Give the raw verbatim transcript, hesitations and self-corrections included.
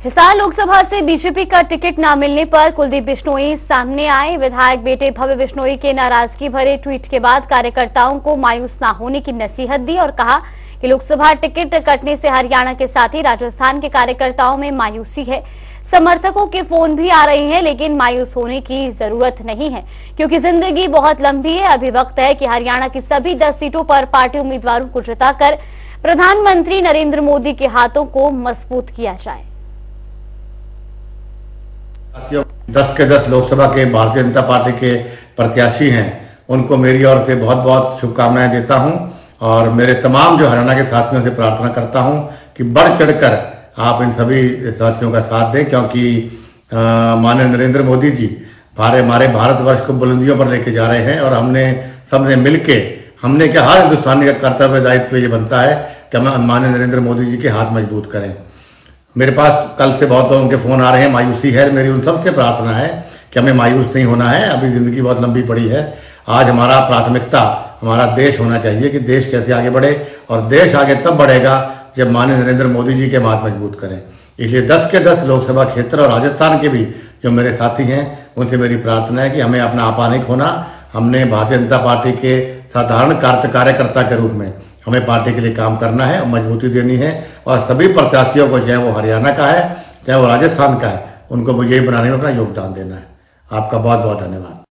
हिसार लोकसभा से बीजेपी का टिकट न मिलने पर कुलदीप बिश्नोई सामने आए। विधायक बेटे भव्य बिश्नोई के नाराजगी भरे ट्वीट के बाद कार्यकर्ताओं को मायूस न होने की नसीहत दी और कहा कि लोकसभा टिकट कटने से हरियाणा के साथ ही राजस्थान के कार्यकर्ताओं में मायूसी है। समर्थकों के फोन भी आ रहे हैं, लेकिन मायूस होने की जरूरत नहीं है क्योंकि जिंदगी बहुत लंबी है। अभी वक्त है कि हरियाणा की सभी दस सीटों पर पार्टी उम्मीदवारों को जिताकर प्रधानमंत्री नरेंद्र मोदी के हाथों को मजबूत किया जाए। दस के दस लोकसभा के भारतीय जनता पार्टी के प्रत्याशी हैं, उनको मेरी ओर से बहुत बहुत शुभकामनाएं देता हूं और मेरे तमाम जो हरियाणा के साथियों से प्रार्थना करता हूं कि बढ़ चढ़कर आप इन सभी साथियों का साथ दें, क्योंकि माननीय नरेंद्र मोदी जी हमारे हमारे भारतवर्ष को बुलंदियों पर लेके जा रहे हैं और हमने सबने मिलके हमने क्या हर हिंदुस्तानी का कर्तव्य दायित्व ये बनता है कि हम माननीय नरेंद्र मोदी जी के हाथ मजबूत करें। मेरे पास कल से बहुत लोगों के फ़ोन आ रहे हैं, मायूसी है। मेरी उन सबसे प्रार्थना है कि हमें मायूस नहीं होना है। अभी ज़िंदगी बहुत लंबी पड़ी है। आज हमारा प्राथमिकता हमारा देश होना चाहिए कि देश कैसे आगे बढ़े, और देश आगे तब बढ़ेगा जब माननीय नरेंद्र मोदी जी के हाथ मजबूत करें। इसलिए दस के दस लोकसभा क्षेत्र और राजस्थान के भी जो मेरे साथी हैं उनसे मेरी प्रार्थना है कि हमें अपना आपा नहीं खोना। हमने भारतीय जनता पार्टी के साधारण कार्यकर्ता के रूप में हमें पार्टी के लिए काम करना है और मजबूती देनी है, और सभी प्रत्याशियों को, चाहे वो हरियाणा का है चाहे वो राजस्थान का है, उनको विजयी बनाने में अपना योगदान देना है। आपका बहुत बहुत धन्यवाद।